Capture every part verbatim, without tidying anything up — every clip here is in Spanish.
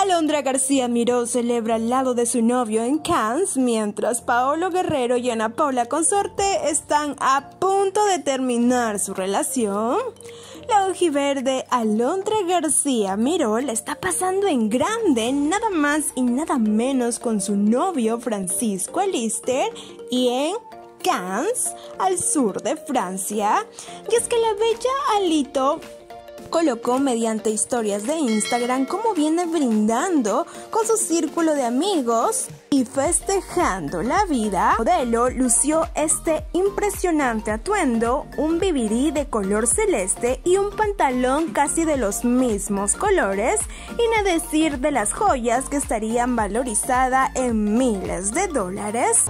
Alondra García Miró celebra al lado de su novio en Cannes, mientras Paolo Guerrero y Ana Paula Consorte están a punto de terminar su relación. La ojiverde Alondra García Miró la está pasando en grande, nada más y nada menos con su novio Francisco Alister y en Cannes, al sur de Francia. Y es que la bella Alito colocó mediante historias de Instagram cómo viene brindando con su círculo de amigos y festejando la vida. El modelo lució este impresionante atuendo, un bibirí de color celeste y un pantalón casi de los mismos colores, y no decir de las joyas que estarían valorizadas en miles de dólares.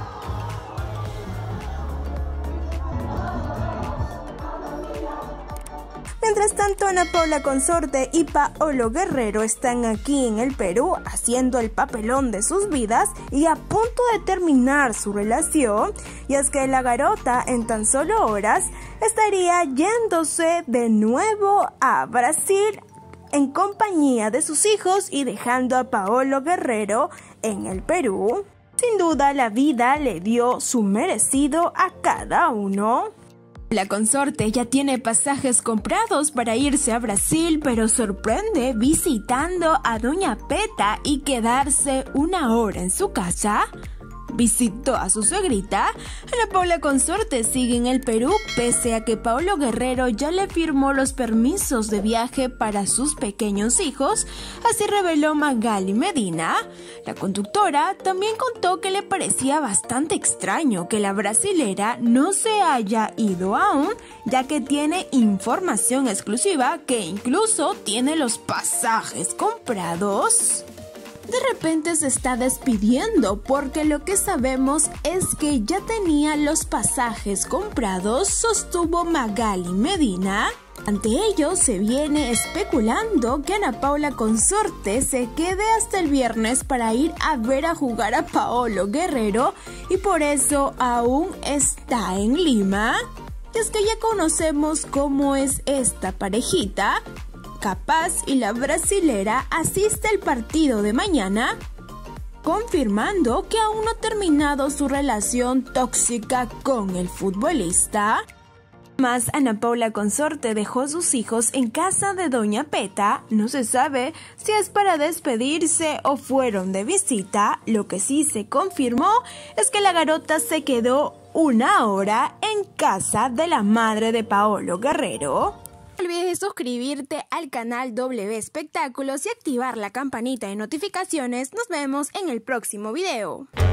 Mientras tanto, Ana Paula Consorte y Paolo Guerrero están aquí en el Perú haciendo el papelón de sus vidas y a punto de terminar su relación, y es que la garota en tan solo horas estaría yéndose de nuevo a Brasil en compañía de sus hijos y dejando a Paolo Guerrero en el Perú. Sin duda, la vida le dio su merecido a cada uno. La consorte ya tiene pasajes comprados para irse a Brasil, pero sorprende visitando a Doña Peta y quedarse una hora en su casa. Visitó a su suegrita. Ana Paula Consorte sigue en el Perú, pese a que Paolo Guerrero ya le firmó los permisos de viaje para sus pequeños hijos, así reveló Magali Medina. La conductora también contó que le parecía bastante extraño que la brasilera no se haya ido aún, ya que tiene información exclusiva que incluso tiene los pasajes comprados. De repente se está despidiendo, porque lo que sabemos es que ya tenía los pasajes comprados, sostuvo Magali Medina. Ante ello se viene especulando que Ana Paula Consorte se quede hasta el viernes para ir a ver a jugar a Paolo Guerrero y por eso aún está en Lima. Y es que ya conocemos cómo es esta parejita. Capaz y la brasilera asiste al partido de mañana, confirmando que aún no ha terminado su relación tóxica con el futbolista. Más, Ana Paula Consorte dejó sus hijos en casa de Doña Peta. No se sabe si es para despedirse o fueron de visita. Lo que sí se confirmó es que la garota se quedó una hora en casa de la madre de Paolo Guerrero. No olvides suscribirte al canal W Espectáculos y activar la campanita de notificaciones. Nos vemos en el próximo video.